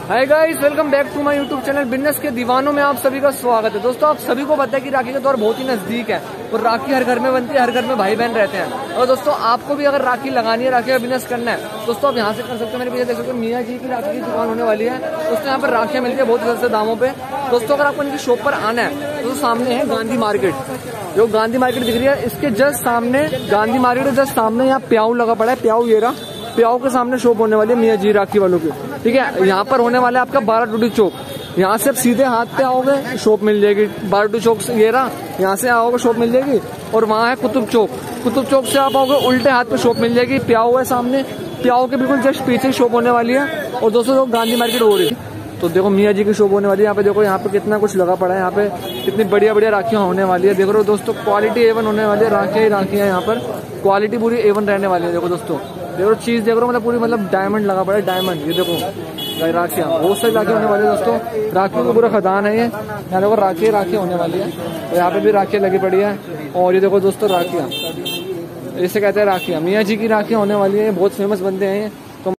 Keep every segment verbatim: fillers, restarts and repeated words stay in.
Hi guys, welcome back to my YouTube channel business के दीवानों में आप सभी का स्वागत है। दोस्तों, आप सभी को पता है कि राखी का दौर बहुत ही नजदीक है और राखी हर घर में बनती है, हर घर में भाई बहन रहते हैं। और दोस्तों, आपको भी अगर राखी लगानी है, राखी का बिजनेस करना है, दोस्तों आप यहाँ से कर सकते हैं। मेरे पीछे देख सकते हो मियाँ जी की राखी की दुकान होने वाली है। दोस्तों, यहाँ पर राखियाँ मिलती है बहुत सस्ते दामों पे। दोस्तों, अगर आपको इनकी शॉप पर आना है तो सामने है गांधी मार्केट, जो गांधी मार्केट दिख रही है, इसके जस्ट सामने गांधी मार्केट के जस्ट सामने यहाँ प्याऊ लगा पड़ा है। प्याऊ ये रहा, प्याऊ के सामने शॉप होने वाली है मियाँ जी राखी वालों की। ठीक है, यहाँ पर होने वाला है आपका बारह टूटी चौक। यहाँ से आप सीधे हाथ पे आओगे शॉप मिल जाएगी। बारह टूटी चौक से ये रहा, यहाँ से आओगे शॉप मिल जाएगी। और वहाँ है कुतुब चौक, कुतुब चौक से आप आओगे उल्टे हाथ पे शॉप मिल जाएगी। प्याऊ है सामने, प्याऊ के बिल्कुल जस्ट पीछे शॉप होने वाली है। और दोस्तों, जो गांधी मार्केट हो रही है, तो देखो मियाँ जी की शॉप होने वाली है। यहाँ पे देखो, यहाँ पे कितना कुछ लगा पड़ा है। यहाँ पे कितनी बढ़िया बढ़िया राखियाँ होने वाली है। देखो दोस्तों, क्वालिटी एवन होने वाली है। राखियाँ ही राखियाँ यहाँ पर क्वालिटी पूरी एवन रहने वाली है। देखो दोस्तों, देखो चीज देख रहे हो, मतलब पूरी मतलब डायमंड लगा पड़ा है, डायमंड। ये देखो राखियाँ, बहुत सारी राखी होने वाली है दोस्तों। राखियों का पूरा खदान है ये। यहाँ देखो राखी राखी होने वाली है, तो यहाँ पे भी राखियाँ लगी पड़ी है। और ये देखो दोस्तों, राखियाँ इसे कहते हैं राखियाँ, मियाँ जी की राखियाँ होने वाली है। बहुत फेमस बनते हैं ये, तो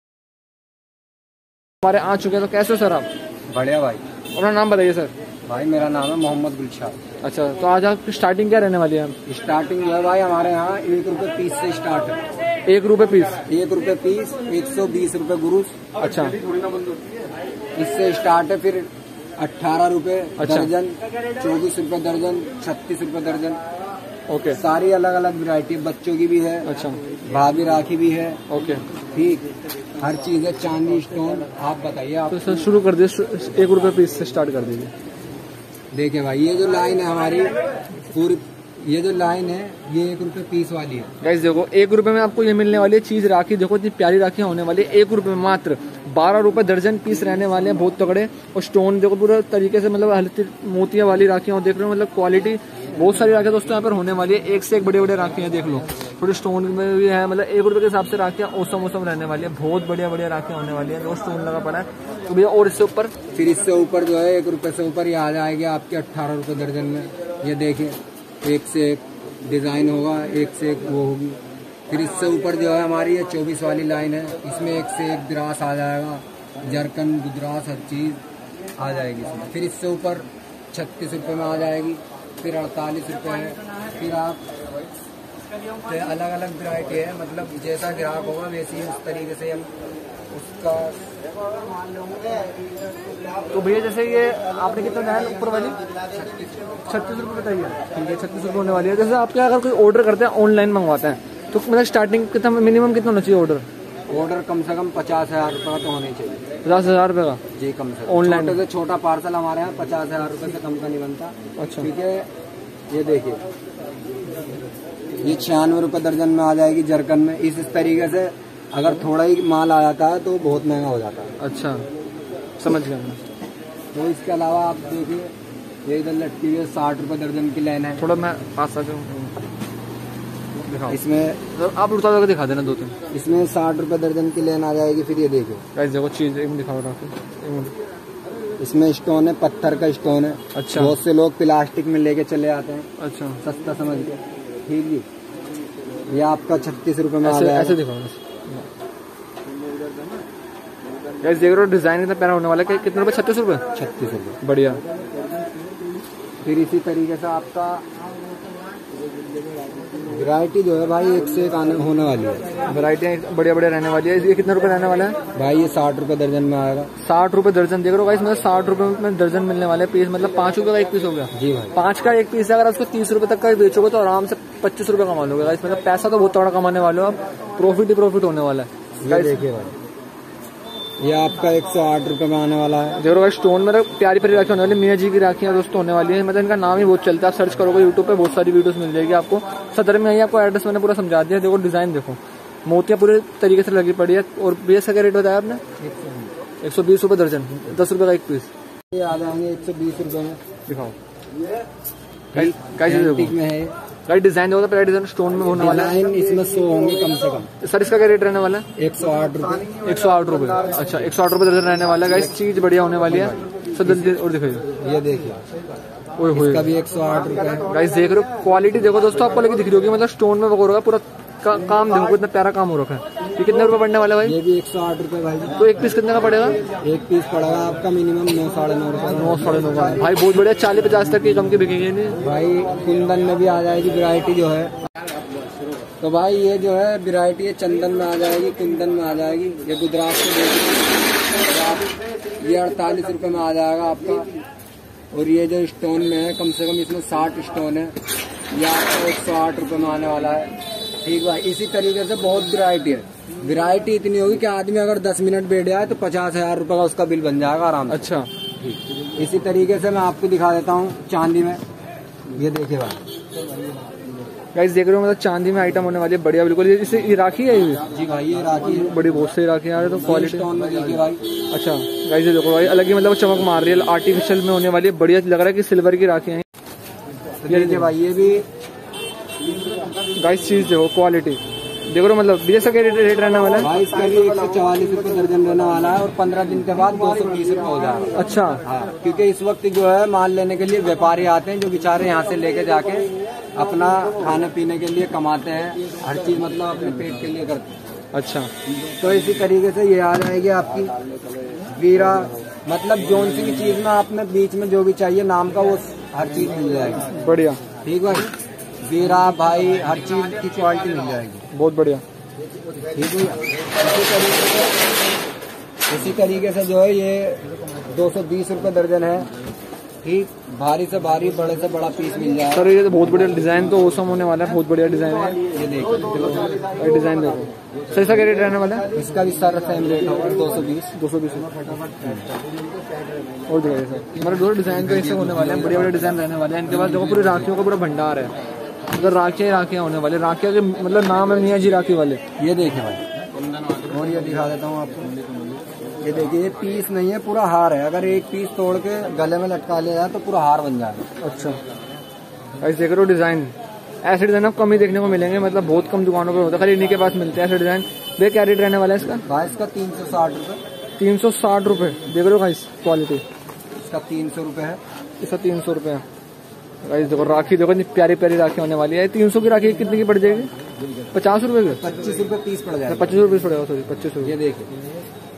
हमारे आ चुके हैं। तो कैसे हो सर आप? बढ़िया भाई। अपना नाम बताइए सर। भाई मेरा नाम है मोहम्मद गुलशाद। अच्छा, तो आज आपकी स्टार्टिंग क्या रहने वाली है? स्टार्टिंग जो है भाई हमारे यहाँ एक रुपए पीस से स्टार्ट है। एक रुपए पीस? एक रुपए पीस, एक सौ बीस रुपए गुरुस। अच्छा, इससे स्टार्ट है। फिर अट्ठारह रुपए अच्छा। दर्जन, चौबीस रुपए दर्जन, छत्तीस रुपए दर्जन। ओके। सारी अलग अलग वैरायटी बच्चों की भी है। अच्छा, भाभी राखी भी है। ओके, ठीक, हर चीज है। चांदी स्टोन, आप बताइए आप। तो सर शुरू कर दीजिए, एक रुपए पीस से स्टार्ट कर दीजिए। देखिए भाई, ये जो लाइन है हमारी पूरी, ये जो लाइन है ये एक रुपए पीस वाली है। गाइस देखो, एक रुपए में आपको ये मिलने वाली है चीज राखी। देखो इतनी प्यारी राखियां होने वाली है एक रुपए में मात्र। बारह रुपए दर्जन पीस रहने वाले हैं, बहुत तगड़े। और स्टोन देखो पूरा तरीके से, मतलब हल्की मोतिया वाली राखियां देख रहे हो, मतलब क्वालिटी बहुत सारी राखियां दोस्तों यहाँ पर होने वाली है। एक से एक बड़े बड़े राखियां देख लो, थोड़ी स्टोन में भी है। मतलब एक रुपए के हिसाब से राखियां ओसम ओसम रहने वाली है। बहुत बढ़िया बढ़िया राखियां होने वाली है। दो स्टोन लगा पड़ा है तो भैया। और इससे ऊपर, फिर इससे ऊपर जो है एक रुपए से ऊपर ये आ जाएगी आपके अट्ठारह रुपए दर्जन में। ये देखिए, एक से एक डिजाइन होगा, एक से एक वो होगी। फिर इससे ऊपर जो है हमारी ये चौबीस वाली लाइन है। इसमें एक से एक द्रास आ जाएगा, जरकन गुजरास हर चीज आ जाएगी इसमें। फिर इससे ऊपर छत्तीस रुपए में आ जाएगी। फिर अड़तालीस रुपए है। फिर आप तो अलग अलग वैरायटी है, मतलब जैसा ग्राहक होगा वैसी उस तरीके से हम उसका। तो भैया जैसे ये आपने कितना बताया ऊपर वाली? छत्तीस रुपये बताइए। ठीक है, छत्तीस रुपये होने वाली है। जैसे आपके अगर कोई ऑर्डर करते हैं, ऑनलाइन मंगवाते हैं, तो मतलब स्टार्टिंग कितना, मिनिमम कितना होना चाहिए ऑर्डर? ऑर्डर कम से कम पचास हजार रुपये का तो होने चाहिए। पचास हजार रुपये का? जी, कम से ऑनलाइन। छोटे से छोटा पार्सल हमारे यहाँ पचास हजार रुपये से कम का नहीं बनता। अच्छा, ठीक है। ये देखिए, ये छियानवे रुपये दर्जन में आ जाएगी जरकन में। इस इस तरीके से अगर थोड़ा ही माल आ जाता है तो बहुत महंगा हो जाता है। अच्छा, समझ गया। तो इसके अलावा आप देखिए, ये इधर लटकी हुई है साठ रुपये दर्जन की लाइन है। थोड़ा मैं पास आ जाऊँ, इसमें तो आप उड़ता हुआ दिखा देना दो तीन। इसमें साठ रुपये दर्जन की लाइन आ जाएगी। फिर ये देखिए, गाइस देखो चीज एक दिखाओ राखी। इसमें स्टोन है, पत्थर का स्टोन है। अच्छा, बहुत से लोग प्लास्टिक में लेके चले आते हैं। अच्छा, सस्ता समझ के। ठीक जी, ये आपका छत्तीस रुपए में आ ऐसे, जाएगा। ऐसे दिखाओ गाइस। देख रहे हो डिजाइन कितना प्यारा होने वाला है। कितने रुपए? छत्तीस रुपए। छत्तीस रुपए, बढ़िया। फिर इसी तरीके से आपका वैरायटी जो है भाई एक से एक आने होने वाली है। वैरायटियाँ बढ़िया बढ़िया रहने वाली है। ये कितने रुपए रहने वाला है भाई? ये साठ रुपए दर्जन में आएगा। साठ रुपए दर्जन। देख रहे हो गाइस, मतलब साठ रुपए में दर्जन मिलने वाले पीस। मतलब पांच रुपए का एक पीस हो गया। जी भाई, पांच का एक पीस है। अगर उसको तीस रुपए तक का बेचोगे तो आराम से पच्चीस रुपए कमा लोगे गाइस। मतलब पैसा तो बहुत तगड़ा कमाने वाले हो आप। प्रॉफिट ही प्रॉफिट होने वाला है। ये देखिए भाई, ये आपका एक सौ आठ रुपए में आने वाला है। देखो भाई, स्टोन में प्यारी प्यारी राखी होने वाली, मियाँ जी की राखियाँ दोस्तों होने वाली है। मतलब इनका नाम ही बहुत चलता है। आप सर्च करोगे यूट्यूब पे, बहुत सारी वीडियोस मिल जाएगी आपको। सदर में आई, आपको एड्रेस मैंने पूरा समझा दिया। देखो डिजाइन देखो, मोतियाँ पूरे तरीके से लगी पड़ी है। और बेस का रेट बताया आपने? एक सौ बीस रुपए दर्जन, दस रुपए का एक पीस। ये आ जाएंगे एक सौ बीस रुपए में। दिखाओ एंटीक में है। राइट डिजाइन होगा, पहला डिजाइन स्टोन में होने वाला है। इसमें सौ होंगे कम से कम। सर इसका क्या रेट रहने वाला है? एक सौ आठ रुपए। एक सौ आठ रुपए। अच्छा, एक सौ आठ रुपए दर्जन रहने वाला है गाइस। चीज बढ़िया होने वाली है। सर जल्दी और दिखाइए। ये देखिए, इसका भी एक सौ आठ रुपए। गाइस देख रहे हो, क्वालिटी देखो दोस्तों, आपको लगी दिख रही होगी। मतलब स्टोन में वगैरह पूरा का, काम देखो, इतना प्यारा काम हो रखा है। ये कितने रुपए पड़ने वाला भाई? ये भी एक सौ आठ रुपए भाई। तो एक पीस कितने का पड़ेगा? एक पीस पड़ेगा आपका मिनिमम नौ साढ़े नौ रुपए। नौ साढ़े नौ का भाई, बहुत बढ़िया। चालीस पचास तक की कम की बिकेगी नहीं भाई। कुंदन में भी आ जाएगी वैरायटी जो है, तो भाई ये जो है वैरायटी है चंदन में आ जाएगी, कुंदन में आ जाएगी। ये गुजरात से देखिए, ये अड़तालीस रुपए में आ जाएगा आपका। और ये जो स्टोन में है कम से कम इसमें साठ स्टोन है, ये आपका एक सौ आठ रुपए में आने वाला है। ठीक भाई, इसी तरीके से बहुत वैरायटी है। वैरायटी इतनी होगी कि आदमी अगर दस मिनट बैठ जाए तो पचास हजार रुपए का उसका बिल बन जाएगा आराम से। अच्छा, इसी तरीके से मैं आपको दिखा देता हूँ चांदी में। ये देखिए भाई, गाइस देख रहे हो, मतलब चांदी में आइटम होने वाली है बढ़िया बिल्कुल। ये इसे राखी है ये? जी भाई, ये राखी है। बड़ी बहुत सही राखी है तो क्वालिटी स्टोन में देखिए भाई। अच्छा गाइस, ये देखो भाई, अलग ही मतलब चमक मार रही है, आर्टिफिशियल में होने वाली है। बढ़िया लग रहा है कि सिल्वर की राखी है ये देखिए भाई। ये भी गाइस चीज देखो, क्वालिटी देखो, मतलब बीस का रेट रहने वाला है भाई। इसका भी एक सौ चवालीस रूपए दर्जन रहने वाला है और पंद्रह दिन के बाद दो सौ बीस रूपए हो जाएगा। अच्छा हाँ, क्योंकि इस वक्त जो है माल लेने के लिए व्यापारी आते हैं, जो बेचारे यहाँ से लेके जाके अपना खाने पीने के लिए कमाते हैं, हर चीज मतलब अपने पेट के लिए करते हैं। अच्छा, तो इसी तरीके से ये आ जाएगी आपकी वीरा, मतलब जोन सी भी चीज में आपने बीच में जो भी चाहिए नाम का वो हर चीज मिल जाएगी। बढ़िया। ठीक भाई, वीरा भाई हर चीज की क्वालिटी मिल जाएगी। बहुत बढ़िया। ठीक है, इसी तरीके से इसी तरीके से जो है ये दो सौ बीस रूपए दर्जन है। ठीक, भारी से भारी बड़े से बड़ा पीस मिल जाएगा। सर ये तो बहुत बढ़िया डिजाइन, तो ओसम होने वाला है, बहुत बढ़िया डिजाइन है। ये देखो, ये डिजाइन देखो। सर इसका क्या रेट रहने वाला है? इसका भी सारा सेम रेट होगा, दो सौ बीस दो सौ बीस और दिखाइए सर, मतलब दो डिजाइन तो ऐसे होने वाले हैं, बढ़िया बढ़िया डिजाइन रहने वाले हैं इनके पास। देखो पूरी राखियों का पूरा भंडार है, अगर राखियाँ राखियाँ होने वाले, राखियाँ के मतलब नाम है मियाँ जी राखी वाले। ये देखिए भाई, और ये दिखा देता हूँ आपको। ये देखिए, ये पीस नहीं है, पूरा हार है। अगर एक पीस तोड़ के गले में लटका लिया जाए तो पूरा हार बन जाएगा। अच्छा, ऐसे देख रहे हो डिजाइन, ऐसे डिजाइन आपको कम ही देखने को मिलेंगे, मतलब बहुत कम दुकानों पर होता है, खाली इन्हीं के पास मिलते हैं ऐसे डिजाइन। भैया क्या रेट रहने वाला है इसका? भाई इसका तीन सौ साठ रूपए तीन सौ साठ रूपए देख रहे हो गाइस, क्वालिटी इसका तीन सौ रूपये है। इसका तीन सौ रूपये गाइस। देखो राखी देखो, इतनी प्यारी प्यारी राखी होने वाली है। तीन सौ की राखी कितने की पड़ जाएगी? पचास रूपए की? पच्चीस रूपए पीस पड़ जाएगा। पच्चीस रूपये पड़ेगा, सॉरी पच्चीस रूपये। ये देखिए,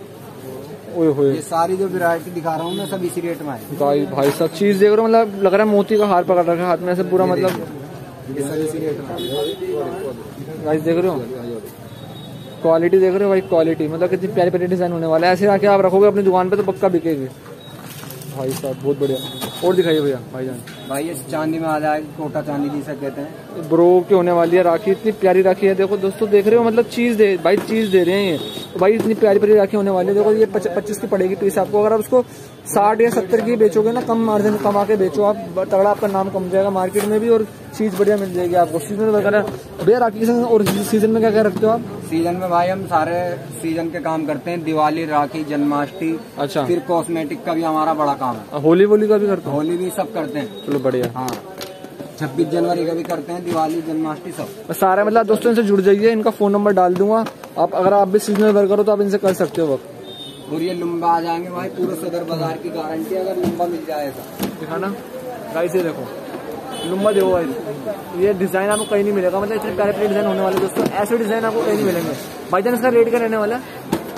ओए होए, ये सारी जो वैरायटी दिखा रहा हूँ मैं सब इसी रेट में है। भाई भाई सब चीज देख रहे हो, मतलब लग रहा है मोती का हार पकड़ रखा है हाथ में, ऐसे पूरा मतलब ये सब इसी रेट में गाइस देख रहे हो, क्वालिटी देख रहे हो भाई, क्वालिटी मतलब कितनी प्यारी प्यारी डिजाइन होने वाला है। ऐसे आके आप रखोगे अपनी दुकान पे तो पक्का बिकेगी भाई साहब, बहुत बढ़िया। और दिखाइए भैया भाईजान। भाई ये चांदी में आ जाएगी, कोटा चांदी जिसे कहते हैं, ब्रो की होने वाली है राखी, इतनी प्यारी राखी है। देखो दोस्तों देख रहे हो, मतलब चीज दे भाई, चीज दे रहे हैं ये तो भाई, इतनी प्यारी प्यारी राखी होने वाली है। देखो ये पच्चीस की पड़ेगी पीस आपको, अगर आप उसको साठ या सत्तर की बेचोगे ना, कम मार्जिन कमा के बेचो आप, तगड़ा आपका नाम कम जाएगा मार्केट में भी, और चीज बढ़िया मिल जाएगी आपको। सीजन वगैरह भैया राखी के और सीजन में क्या क्या रखते हो आप? सीजन में भाई हम सारे सीजन के काम करते हैं, दिवाली, राखी, जन्माष्टमी। अच्छा, फिर कॉस्मेटिक का भी हमारा बड़ा काम है। होली वोली का भी करते हैं? होली भी सब करते हैं। चलो बढ़िया। हाँ, छब्बीस जनवरी का भी करते हैं, दिवाली, जन्माष्टमी सब सारे। मतलब दोस्तों इनसे जुड़ जाइए, इनका फोन नंबर डाल दूंगा, आप अगर आप भी सीजनल वर्कर हो तो आप इनसे कर सकते हो वक्त। और ये लुम्बा आ जाएंगे भाई, पूरे सदर बाजार की गारंटी अगर लुम्बा मिल जाएगा। दिखाना गाइस, ये देखो लुम्बा देखो भाई, ये डिजाइन आपको कहीं नहीं मिलेगा, मतलब इतने प्यारे प्यारे डिजाइन होने वाले दोस्तों, ऐसे डिजाइन आपको कहीं नहीं मिलेंगे। भाईजान इसका रेट क्या रहने वाला है?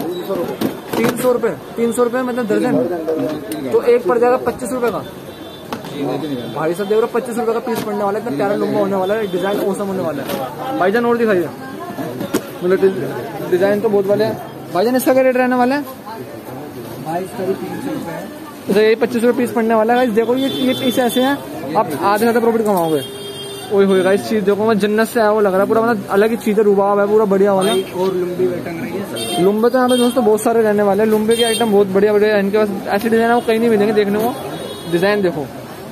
तीन सौ रूपये तीन सौ रूपये मतलब दर्जन, तो एक पड़ जाएगा पच्चीस रूपये का। भाई साहब देख रहे हो, पच्चीस रूपये का पीस पड़ने वाला है, इतना प्यारा लुम्बा होने वाला है, डिजाइन औसम होने वाला है। भाईजान और दिखाइए, मतलब डिजाइन तो बहुत वाले हैं। भाईजान इसका क्या रेट रहने वाला है? भाई इसका भी तीन सौ रूपये है, तो ये पच्चीस रूपये पीस पड़ने वाला है। देखो ये ये पीस ऐसे हैं, आप आधे ज्यादा प्रॉफिट कमाओगे। ओए होएगा इस चीज देखो, मैं जन्नत से आया वो लग रहा है पूरा, मतलब अलग ही चीज है, रुबाब है पूरा बढ़िया वाला। और लुम्बी टंग रही है, लुम्बे तो यहाँ पे दोस्तों बहुत सारे रहने वाले हैं, लुम्बे के आइटम बहुत बढ़िया बढ़िया है इनके पास। ऐसे डिजाइन आपको कहीं नहीं मिलेंगे देखने को, डिजाइन देखो।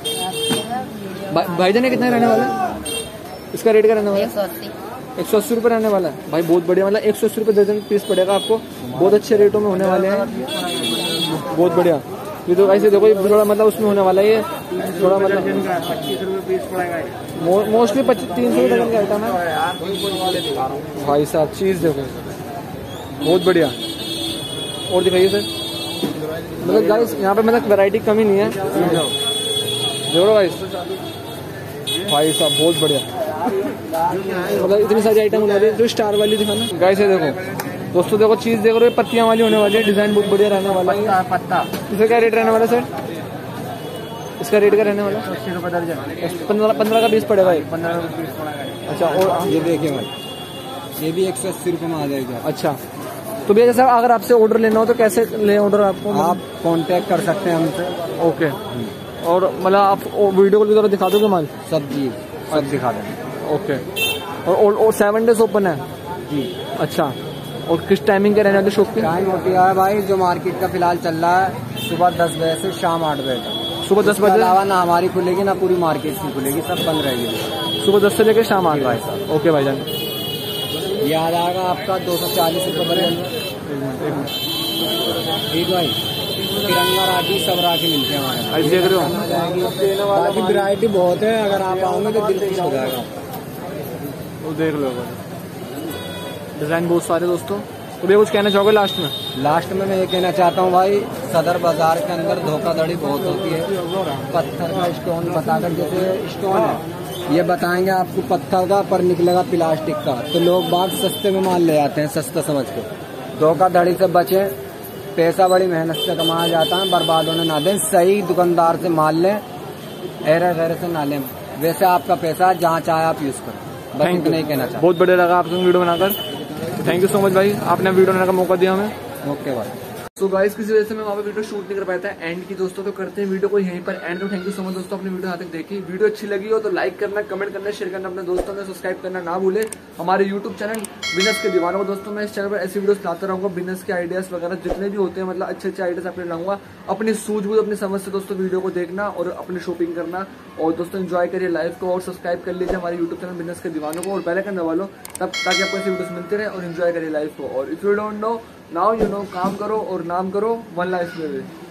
भाईजान ये कितने रहने वाला है? इसका रेट क्या रहने वाला है? एक सौ अस्सी रुपये रहने वाला है भाई, बहुत बढ़िया, मतलब एक सौ अस्सी रुपये दर्जन पीस पड़ेगा आपको, बहुत अच्छे रेटों में होने वाले हैं, बहुत बढ़िया। ये तो ऐसे देखो, ये थोड़ा मतलब उसमें होने वाला है, ये थोड़ा मतलब पच्चीस रुपये पीस पड़ेगा, मोस्टली पच्चीस तीन सौ दर्जन का आइटम है भाई साहब। चीज देखो बहुत बढ़िया, और दिखाइए सर। मतलब गाइस यहाँ पे मतलब वैरायटी कमी नहीं है, देखो गाइस भाई साहब बहुत बढ़िया, मतलब इतनी सारी आइटम होने वाली है। जो स्टार वाली दिखाना गाइस, ये देखो दोस्तों देखो चीज देख रहे हो, पत्तियां वाली होने वाली है, डिजाइन बहुत बढ़िया रहने वाला है। पत्ता पत्ता इसका क्या रेट रहने वाला सर? इसका रेट क्या रहने वाला? अस्सी रुपये दर्जन। पंद्रह पंद्रह का बीस पड़ेगा ये। पंद्रह का बीस पड़ेगा। अच्छा, और ये देखिए भाई, ये भी एक सौ अस्सी रुपये में आ जाएगा। अच्छा, तो भैया जैसा अगर आपसे ऑर्डर लेना हो तो कैसे ले ऑर्डर आपको? आप कांटेक्ट कर सकते हैं हमसे। ओके, और मतलब आप वीडियो कॉल की दिखा दोगे माल? सब जी सब दिखा देंगे। ओके, और, और सेवन डेज ओपन है जी। अच्छा, और किस टाइमिंग के रहने वाले शॉप की? टाइम होती है भाई जो मार्केट का फिलहाल चल रहा है, सुबह दस बजे से शाम आठ बजे तक। सुबह दस बजे अलावा ना हमारी खुलेगी ना पूरी मार्केट की खुलेगी, सब बंद रहेगी सुबह दस से लेकर शाम आठ भाई बजे। साहब। ओके भाईजान, ये आ जाएगा आपका दो सौ चालीस रुपये बने। ठीक भाई, तिरंगा राखी सब राखी मिलते हैं हमारे आज देख रहे हो, बाकी वैरायटी बहुत है, अगर आप आओगे तो दिल खुश हो जाएगा। वो देख लो, डिजाइन बहुत सारे दोस्तों। तो भैया कुछ कहना चाहोगे लास्ट में? लास्ट में मैं ये कहना चाहता हूँ भाई, सदर बाजार के अंदर धोखाधड़ी बहुत होती है। पत्थर का स्टोन बताकर, जैसे स्टोन है ये बताएंगे आपको पत्थर का, पर निकलेगा प्लास्टिक का, तो लोग बाग सस्ते में माल ले आते हैं सस्ता समझ के। धोखाधड़ी से बचे, पैसा बड़ी मेहनत से कमाया जाता है, बर्बाद होने ना दें। सही दुकानदार से माल लें, एरे गैरे से ना लें। वैसे आपका पैसा जहाँ चाहे आप यूज करें, बस इतना ही कहना चाहता। बहुत बढ़िया लगा आपसे वीडियो बनाकर, थैंक यू सो मच भाई, आपने वीडियो बनाने का मौका दिया हमें। ओके भाई। सो गाइस, किसी वजह से मैं वहाँ पे वीडियो शूट नहीं कर पाया था एंड की दोस्तों, तो करते हैं वीडियो को यहीं पर एंड। तो थैंक यू सो मच दोस्तों, अपनी वीडियो यहाँ तक देखी। वीडियो अच्छी लगी हो तो लाइक करना, कमेंट करना, शेयर करना अपने दोस्तों में, सब्सक्राइब करना ना भूले हमारे यूट्यूब चैनल बिजनेस के दीवानों को। दोस्तों मैं इस चैनल पर ऐसी वीडियोस लाता रहूँगा, बिजनेस के आइडियाज वगैरह जितने भी होते हैं, मतलब अच्छे अच्छे आइडियाज आपके लाऊंगा। अपनी सूझबूझ अपनी समझ से दोस्तों वीडियो को देखना और अपनी शॉपिंग करना। और दोस्तों एंजॉय करिए लाइफ को, और सब्सक्राइब कर लीजिए हमारे यूट्यूब चैनल बिजनेस के दीवानों को, और बेल आइकन दबा लो तब, ताकि आपको ऐसी वीडियोस मिलते रहे, और एंजॉय करिए लाइफ को। और if you don't know now you know, काम करो और नाम करो, वन लाइफ में।